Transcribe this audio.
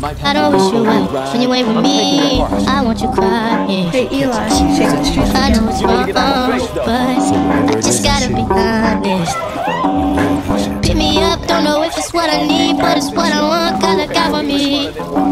I don't wish you well. When you ain't with me, I want you crying. Hey Eli, shake the streets I again. know it's wrong, but I just gotta be honest. Pick me up, don't know if it's what I need, but it's what I want. God, look out for me.